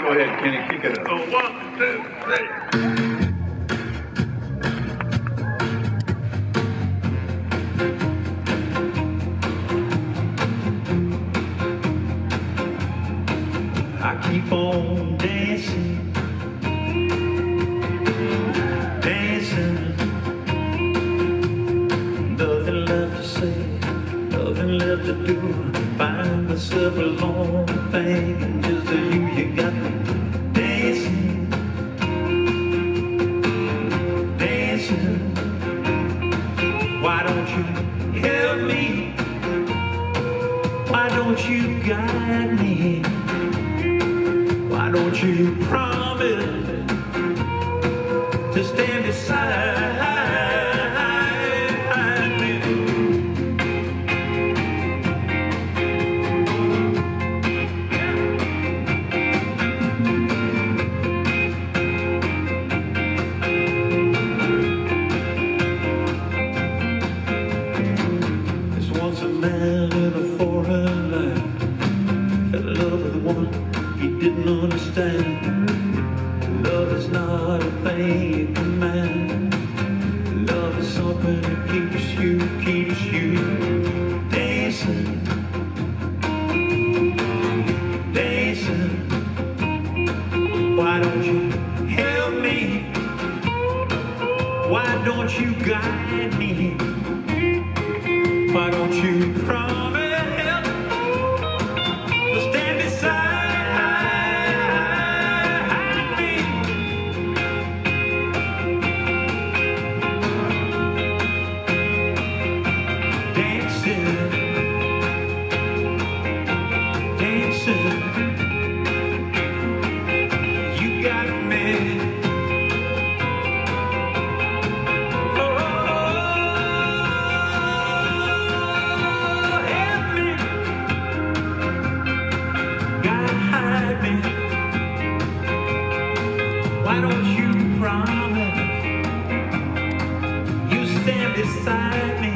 Go ahead, Kenny, kick it up. So 1, 2, 3. I keep on dancing, dancing. Nothing left to say, nothing left to do. Find myself alone, thinking just of you. You got me dancing, dancing. Why don't you help me? Why don't you guide me? Why don't you promise to stand beside me? There's once a man in a foreign land fell in love with a woman he didn't understand. Love is not a thing you command. Love is something that keeps you dancing, dancing. Why don't you help me? Why don't you guide me? Why don't you promise to stand beside me? Dancing, dancing. You got me. Why don't you promise you stand beside me?